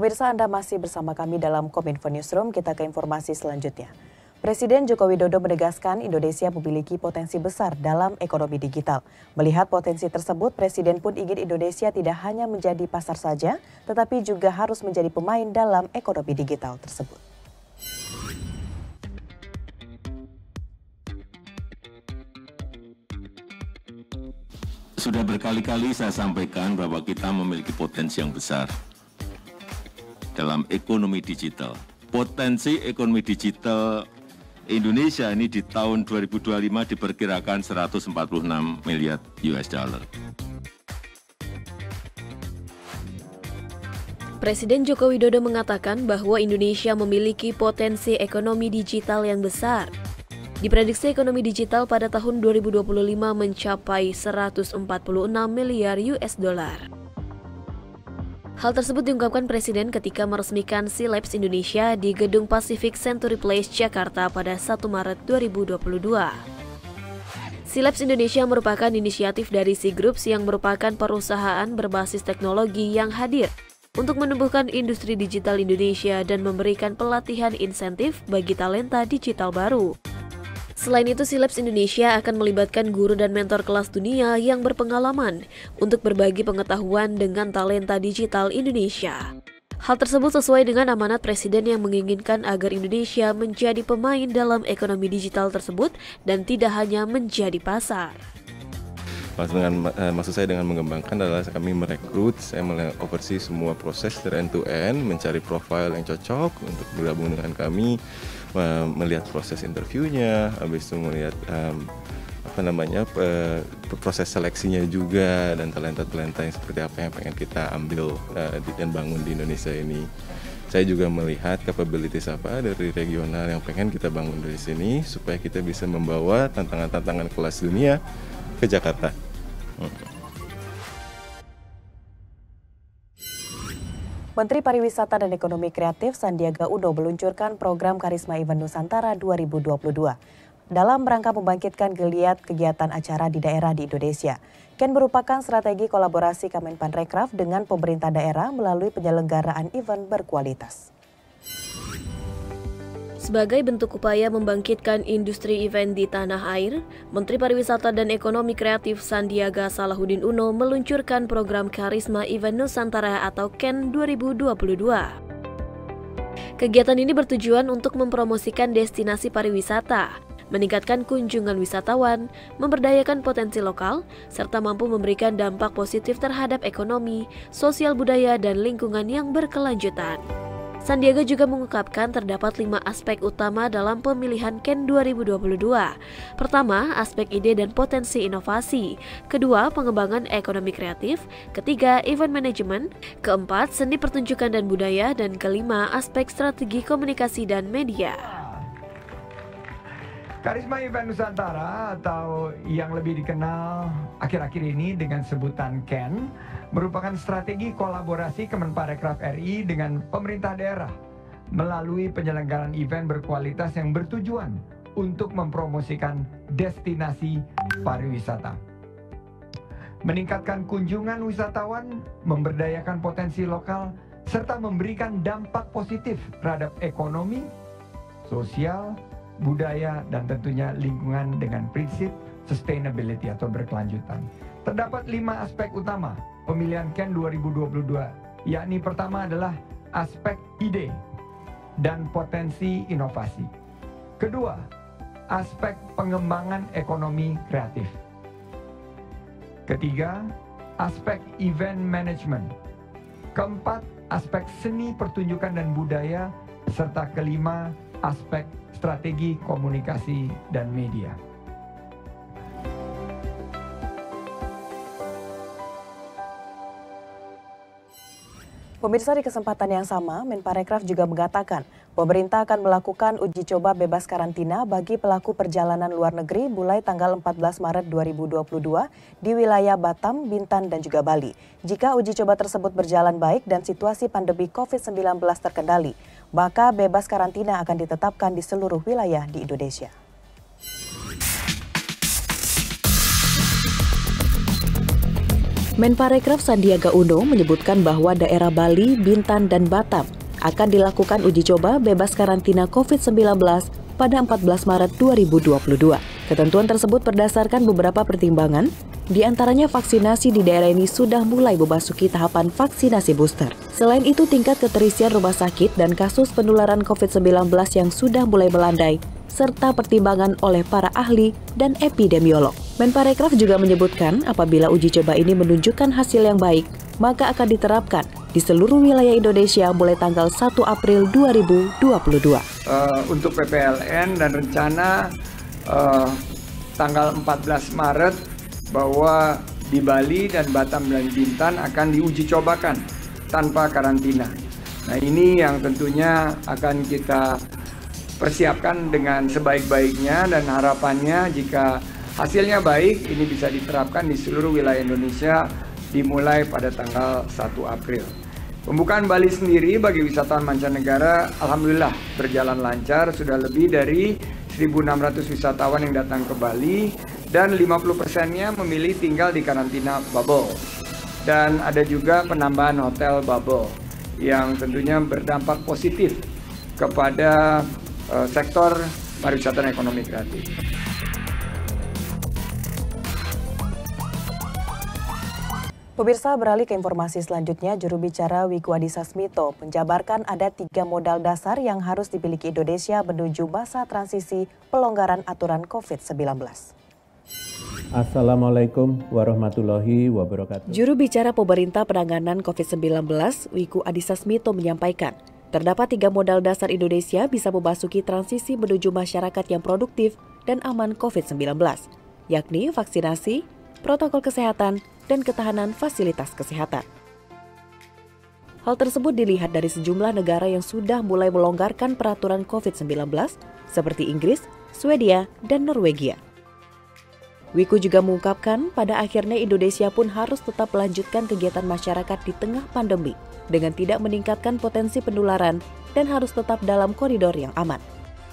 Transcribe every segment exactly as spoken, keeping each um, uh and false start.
Pemirsa, Anda masih bersama kami dalam Kominfo Newsroom. Kita ke informasi selanjutnya. Presiden Joko Widodo menegaskan Indonesia memiliki potensi besar dalam ekonomi digital. Melihat potensi tersebut, Presiden pun ingin Indonesia tidak hanya menjadi pasar saja, tetapi juga harus menjadi pemain dalam ekonomi digital tersebut. Sudah berkali-kali saya sampaikan bahwa kita memiliki potensi yang besar dalam ekonomi digital. Potensi ekonomi digital Indonesia ini di tahun dua ribu dua puluh lima diperkirakan seratus empat puluh enam miliar U S dollar. Presiden Joko Widodo mengatakan bahwa Indonesia memiliki potensi ekonomi digital yang besar. Diprediksi ekonomi digital pada tahun dua ribu dua puluh lima mencapai seratus empat puluh enam miliar U S dollar. Hal tersebut diungkapkan Presiden ketika meresmikan C-Labs Indonesia di Gedung Pacific Century Place, Jakarta pada satu Maret dua ribu dua puluh dua. C-Labs Indonesia merupakan inisiatif dari C Groups yang merupakan perusahaan berbasis teknologi yang hadir untuk menumbuhkan industri digital Indonesia dan memberikan pelatihan insentif bagi talenta digital baru. Selain itu, C-Labs Indonesia akan melibatkan guru dan mentor kelas dunia yang berpengalaman untuk berbagi pengetahuan dengan talenta digital Indonesia. Hal tersebut sesuai dengan amanat Presiden yang menginginkan agar Indonesia menjadi pemain dalam ekonomi digital tersebut dan tidak hanya menjadi pasar. Dengan, eh, maksud saya dengan mengembangkan adalah kami merekrut, saya oversee semua proses dari end to end, mencari profil yang cocok untuk bergabung dengan kami, melihat proses interviewnya, habis itu melihat um, apa namanya uh, proses seleksinya juga dan talenta-talenta yang seperti apa yang pengen kita ambil uh, dan bangun di Indonesia ini. Saya juga melihat capabilities apa dari regional yang pengen kita bangun dari sini supaya kita bisa membawa tantangan-tantangan kelas dunia ke Jakarta. Hmm. Menteri Pariwisata dan Ekonomi Kreatif Sandiaga Uno meluncurkan program Karisma Event Nusantara dua ribu dua puluh dua dalam rangka membangkitkan geliat kegiatan acara di daerah di Indonesia. Ken merupakan strategi kolaborasi Kemenparekraf dengan pemerintah daerah melalui penyelenggaraan event berkualitas. Sebagai bentuk upaya membangkitkan industri event di tanah air, Menteri Pariwisata dan Ekonomi Kreatif Sandiaga Salahuddin Uno meluncurkan program Karisma Event Nusantara atau K E N dua ribu dua puluh dua. Kegiatan ini bertujuan untuk mempromosikan destinasi pariwisata, meningkatkan kunjungan wisatawan, memberdayakan potensi lokal, serta mampu memberikan dampak positif terhadap ekonomi, sosial budaya, dan lingkungan yang berkelanjutan. Sandiaga juga mengungkapkan terdapat lima aspek utama dalam pemilihan K E N dua ribu dua puluh dua. Pertama, aspek ide dan potensi inovasi. Kedua, pengembangan ekonomi kreatif. Ketiga, event management. Keempat, seni pertunjukan dan budaya. Dan kelima, aspek strategi komunikasi dan media. Karisma Event Nusantara atau yang lebih dikenal akhir-akhir ini dengan sebutan K E N merupakan strategi kolaborasi Kemenparekraf R I dengan pemerintah daerah melalui penyelenggaraan event berkualitas yang bertujuan untuk mempromosikan destinasi pariwisata. Meningkatkan kunjungan wisatawan, memberdayakan potensi lokal, serta memberikan dampak positif terhadap ekonomi, sosial, budaya, dan tentunya lingkungan dengan prinsip sustainability atau berkelanjutan. Terdapat lima aspek utama pemilihan K E N dua ribu dua puluh dua, yakni pertama adalah aspek ide dan potensi inovasi. Kedua, aspek pengembangan ekonomi kreatif. Ketiga, aspek event management. Keempat, aspek seni pertunjukan dan budaya. Serta kelima, aspek strategi komunikasi dan media. Pemirsa, di kesempatan yang sama, Menparekraf juga mengatakan pemerintah akan melakukan uji coba bebas karantina bagi pelaku perjalanan luar negeri mulai tanggal empat belas Maret dua ribu dua puluh dua di wilayah Batam, Bintan, dan juga Bali. Jika uji coba tersebut berjalan baik dan situasi pandemi COVID sembilan belas terkendali, maka bebas karantina akan ditetapkan di seluruh wilayah di Indonesia. Menparekraf Sandiaga Uno menyebutkan bahwa daerah Bali, Bintan, dan Batam akan dilakukan uji coba bebas karantina covid sembilan belas pada empat belas Maret dua ribu dua puluh dua. Ketentuan tersebut berdasarkan beberapa pertimbangan, di antaranya vaksinasi di daerah ini sudah mulai memasuki tahapan vaksinasi booster. Selain itu, tingkat keterisian rumah sakit dan kasus penularan covid sembilan belas yang sudah mulai melandai, serta pertimbangan oleh para ahli dan epidemiolog. Menparekraf juga menyebutkan apabila uji coba ini menunjukkan hasil yang baik, maka akan diterapkan di seluruh wilayah Indonesia mulai tanggal satu April dua ribu dua puluh dua. Uh, untuk P P L N dan rencana uh, tanggal empat belas Maret bahwa di Bali dan Batam dan Bintan akan diuji cobakan tanpa karantina. Nah, ini yang tentunya akan kita persiapkan dengan sebaik-baiknya, dan harapannya jika hasilnya baik, ini bisa diterapkan di seluruh wilayah Indonesia dimulai pada tanggal satu April. Pembukaan Bali sendiri bagi wisatawan mancanegara alhamdulillah berjalan lancar, sudah lebih dari seribu enam ratus wisatawan yang datang ke Bali dan lima puluh persennya memilih tinggal di karantina bubble. Dan ada juga penambahan hotel bubble yang tentunya berdampak positif kepada uh, sektor pariwisata dan ekonomi kreatif. Pemirsa, beralih ke informasi selanjutnya, juru bicara Wiku Adhisa Smito menjabarkan ada tiga modal dasar yang harus dimiliki Indonesia menuju masa transisi pelonggaran aturan covid sembilan belas. Assalamualaikum warahmatullahi wabarakatuh. Juru bicara pemerintah penanganan covid sembilan belas, Wiku Adhisa Smito menyampaikan, terdapat tiga modal dasar Indonesia bisa memasuki transisi menuju masyarakat yang produktif dan aman covid sembilan belas, yakni vaksinasi, protokol kesehatan, dan ketahanan fasilitas kesehatan. Hal tersebut dilihat dari sejumlah negara yang sudah mulai melonggarkan peraturan covid sembilan belas seperti Inggris, Swedia, dan Norwegia. Wiku juga mengungkapkan pada akhirnya Indonesia pun harus tetap melanjutkan kegiatan masyarakat di tengah pandemi dengan tidak meningkatkan potensi penularan dan harus tetap dalam koridor yang aman.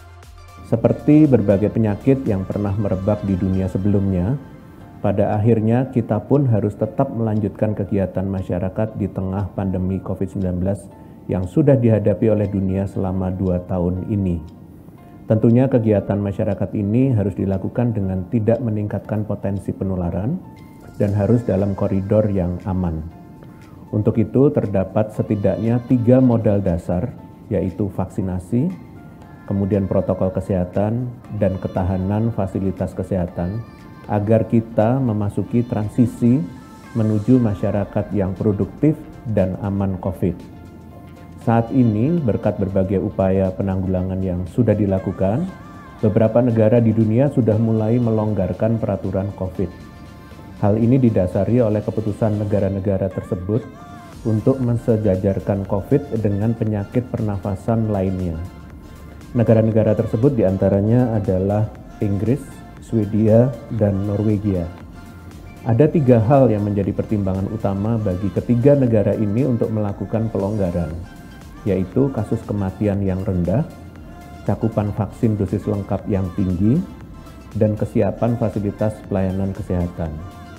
Seperti berbagai penyakit yang pernah merebak di dunia sebelumnya, pada akhirnya kita pun harus tetap melanjutkan kegiatan masyarakat di tengah pandemi covid sembilan belas yang sudah dihadapi oleh dunia selama dua tahun ini. Tentunya kegiatan masyarakat ini harus dilakukan dengan tidak meningkatkan potensi penularan dan harus dalam koridor yang aman. Untuk itu terdapat setidaknya tiga modal dasar, yaitu vaksinasi, kemudian protokol kesehatan, dan ketahanan fasilitas kesehatan, agar kita memasuki transisi menuju masyarakat yang produktif dan aman COVID. Saat ini, berkat berbagai upaya penanggulangan yang sudah dilakukan, beberapa negara di dunia sudah mulai melonggarkan peraturan COVID. Hal ini didasari oleh keputusan negara-negara tersebut untuk mensejajarkan COVID dengan penyakit pernafasan lainnya. Negara-negara tersebut diantaranya adalah Inggris, Swedia, dan Norwegia. Ada tiga hal yang menjadi pertimbangan utama bagi ketiga negara ini untuk melakukan pelonggaran, yaitu kasus kematian yang rendah, cakupan vaksin dosis lengkap yang tinggi, dan kesiapan fasilitas pelayanan kesehatan.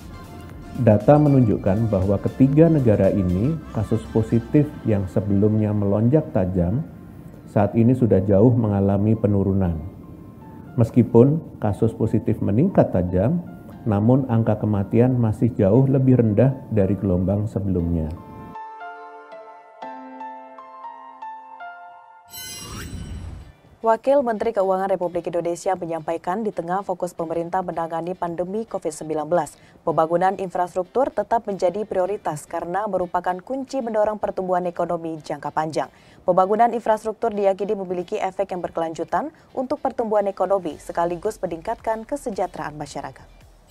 Data menunjukkan bahwa ketiga negara ini kasus positif yang sebelumnya melonjak tajam, saat ini sudah jauh mengalami penurunan. Meskipun kasus positif meningkat tajam, namun angka kematian masih jauh lebih rendah dari gelombang sebelumnya. Wakil Menteri Keuangan Republik Indonesia menyampaikan di tengah fokus pemerintah menangani pandemi covid sembilan belas, pembangunan infrastruktur tetap menjadi prioritas karena merupakan kunci mendorong pertumbuhan ekonomi jangka panjang. Pembangunan infrastruktur diyakini memiliki efek yang berkelanjutan untuk pertumbuhan ekonomi sekaligus meningkatkan kesejahteraan masyarakat.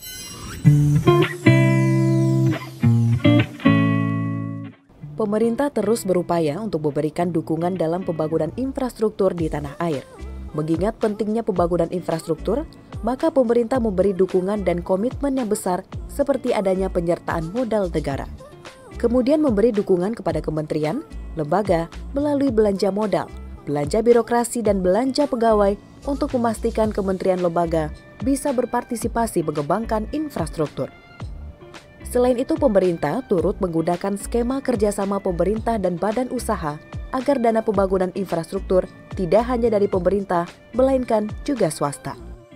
Pemerintah terus berupaya untuk memberikan dukungan dalam pembangunan infrastruktur di tanah air. Mengingat pentingnya pembangunan infrastruktur, maka pemerintah memberi dukungan dan komitmen yang besar seperti adanya penyertaan modal negara. Kemudian memberi dukungan kepada kementerian, lembaga melalui belanja modal, belanja birokrasi dan belanja pegawai untuk memastikan kementerian lembaga bisa berpartisipasi mengembangkan infrastruktur. Selain itu, pemerintah turut menggunakan skema kerjasama pemerintah dan badan usaha agar dana pembangunan infrastruktur tidak hanya dari pemerintah, melainkan juga swasta.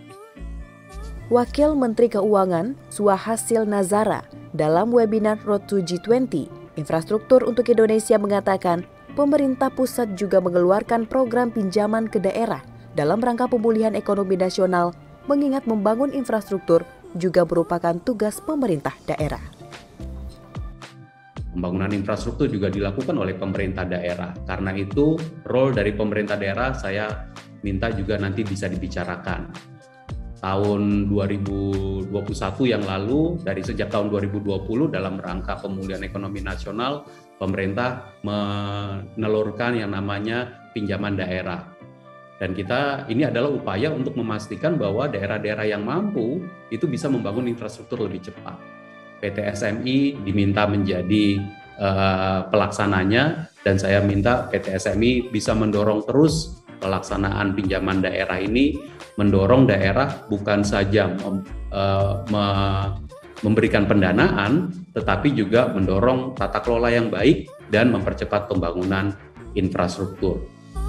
Wakil Menteri Keuangan Suhasil Nazara dalam webinar Road to G dua puluh Infrastruktur untuk Indonesia mengatakan, pemerintah pusat juga mengeluarkan program pinjaman ke daerah dalam rangka pemulihan ekonomi nasional, mengingat membangun infrastruktur juga merupakan tugas pemerintah daerah. Pembangunan infrastruktur juga dilakukan oleh pemerintah daerah. Karena itu, role dari pemerintah daerah saya minta juga nanti bisa dibicarakan. Tahun dua ribu dua puluh satu yang lalu, dari sejak tahun dua ribu dua puluh dalam rangka pemulihan ekonomi nasional, pemerintah menelurkan yang namanya pinjaman daerah. Dan kita, ini adalah upaya untuk memastikan bahwa daerah-daerah yang mampu itu bisa membangun infrastruktur lebih cepat. P T S M I diminta menjadi uh, pelaksananya, dan saya minta P T S M I bisa mendorong terus pelaksanaan pinjaman daerah ini, mendorong daerah bukan saja mem, uh, me, memberikan pendanaan, tetapi juga mendorong tata kelola yang baik dan mempercepat pembangunan infrastruktur.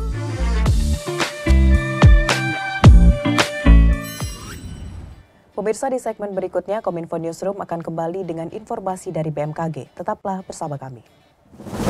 Pemirsa, di segmen berikutnya Kominfo Newsroom akan kembali dengan informasi dari B M K G. Tetaplah bersama kami.